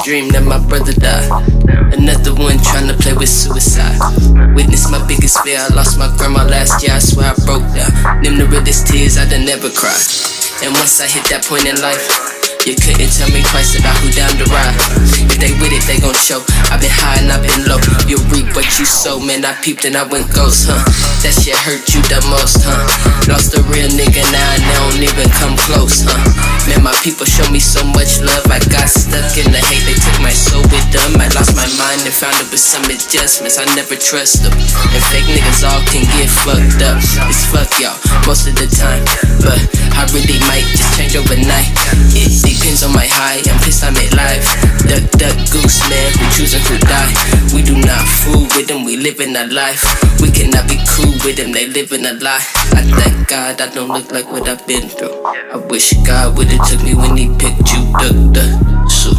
dream that my brother died. Another one trying to play with suicide. Witnessed my biggest fear, I lost my grandma last year, I swear I broke down. Them the realest tears I done never cried. And once I hit that point in life, you couldn't tell me twice about who down to ride. If they with it, they gon' show. I've been high and I've been low. You reap what you sow, man, I peeped and I went ghost, huh? That shit hurt you the most, huh? Lost a real nigga now and they don't even come close, huh? Man, my people show me so much love, I got stuck in the hate, they took my soul with them. I lost my mind and found it with some adjustments, I never trust them. And fake niggas all can get fucked up. It's fuck y'all, most of the time. But I really might just change overnight. It depends on my high, I'm pissed I'm at life. Duck, duck, goose, man, who choosing who die. We do not fool with them, we living a life. We cannot be cool with them, they living a lie. I thank God I don't look like what I've been through. I wish God would've took me when he picked you, duck, duck, so.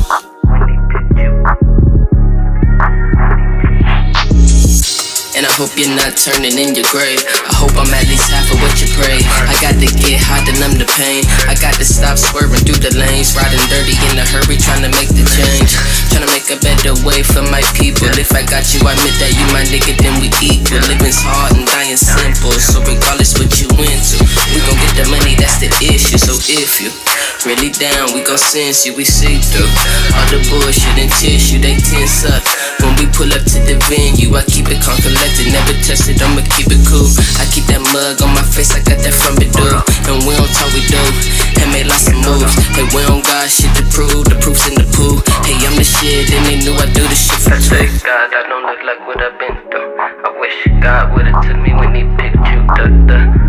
And I hope you're not turning in your grave. I hope I'm at least half of what you pray. I got to get high to numb the pain. I got to stop swerving through the lanes, riding dirty in a hurry, trying to make the change, trying to make a better way for my people. If I got you, I admit that you my nigga, then we equal. Living's hard and dying simple, so regardless what you into, we gon' get the money, that's the issue. So if you really down, we gon' sense you, we see through all the bullshit and tissue, they tense up. When we pull up to the venue, I keep it calm, collected, never touch it, I'ma keep it cool. I keep that mug on my face, I got that from it, dude. And we don't talk, we do, and make lots of moves. Hey, we don't got shit to prove, the proof's in the pool. Hey, I'm the shit, and they knew I do this shit for two. God, I don't look like what I've been through. I wish God would've took me when he picked you, duh, duh.